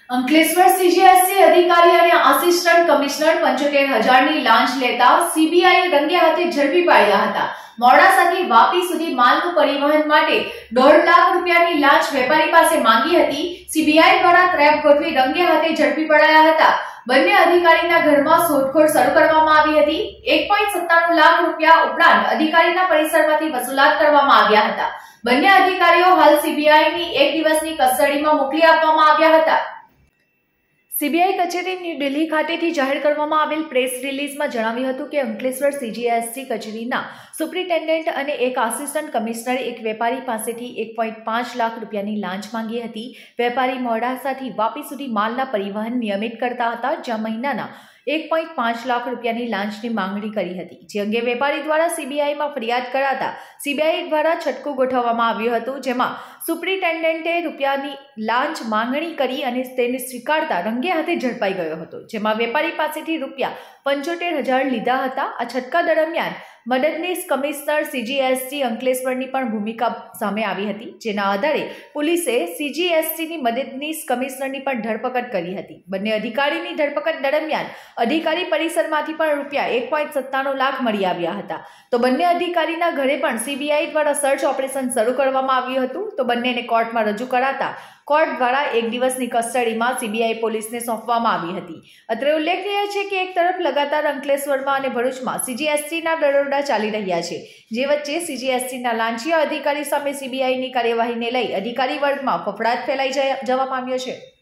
અંકલેશ્વર સીજીએસસી અધિકારી અને assistant commissioner 75,000 ની લાંચ લેતા સીબીઆઈએ રંગે હાથે ઝડપી પાડ્યા હતા। મોડાસાથી વાપી સુધી માલનું પરિવહન માટે 1.5 લાખ રૂપિયાની લાંચ વેપારી પાસે માંગી હતી। સીબીઆઈ દ્વારા ટ્રેપ ગોઠવી રંગે હાથે ઝડપી પડાયા હતા। બંને અધિકારીના ઘરમાં શોધખોળ શરૂ કરવામાં આવી હતી। 1.97 લાખ રૂપિયા ઉપરાંત અધિકારીના પરિસરમાંથી વસૂલાત કરવામાં આવ્યા હતા। બંને અધિકારીઓ હાલ સીબીઆઈની 1 દિવસની કસ્ટડીમાં મોકલી આપવામાં આવ્યા હતા। સીબીઆઈ કચેરી ન્યૂ દિલ્હી ખાતેથી જાહેર કરવામાં આવેલ પ્રેસ રિલીઝમાં જણાવ્યું હતું કે અંકલેશ્વર સીજીએસસી કચેરીના સુપ્રિન્ટેન્ડન્ટ અને એક આસિસ્ટન્ટ કમિશનરે એક વેપારી પાસેથી 1.5 લાખ રૂપિયાની લાંચ માંગી હતી। વેપારી મોડાસાથી વાપી સુધી માલના પરિવહન નિયમિત કરતા હતા, જ્યાં મહિનાના 1.5 લાખ રૂપિયાની લાંચની માંગણી કરી હતી, જે અંગે વેપારી દ્વારા સીબીઆઈમાં ફરિયાદ કરાતા સીબીઆઈ દ્વારા છટકું ગોઠવવામાં આવ્યું હતું, જેમાં સુપ્રિન્ટેન્ડન્ટે રૂપિયાની લાંચ માંગણી કરી અને તેને સ્વીકારતા રંગે હાથે ઝડપાઈ ગયો હતો, જેમાં વેપારી પાસેથી રૂપિયા 75,000 લીધા હતા। આ છટકા દરમિયાન મદદનીશ કમિશનર સીજીએસસી અંકલેશ્વરની પણ ભૂમિકા સામે આવી હતી, જેના આધારે પોલીસે સીજીએસસીની મદદનીશ કમિશનરની પણ ધરપકડ કરી હતી। બંને અધિકારીની ધરપકડ દરમિયાન અધિકારી પરિસરમાંથી પણ રૂપિયા 1.97 લાખ મળી આવ્યા હતા। તો બંને અધિકારીના ઘરે પણ સીબીઆઈ દ્વારા સર્ચ ઓપરેશન શરૂ કરવામાં આવ્યું હતું। તો બંનેને કોર્ટમાં રજૂ કરાતા કોર્ટ દ્વારા 1 દિવસની કસ્ટડીમાં સીબીઆઈ પોલીસને સોંપવામાં આવી હતી। અત્રે ઉલ્લેખનીય છે કે એક તરફ લગાતાર અંકલેશ્વરમાં અને ભરૂચમાં સીજીએસસીના દરોડા ચાલી રહ્યા છે, જે વચ્ચે સીજીએસસીના લાંચિયા અધિકારી સામે સીબીઆઈની કાર્યવાહીને લઈ અધિકારી વર્ગમાં ફફડાટ ફેલાઈ જવા પામ્યો છે।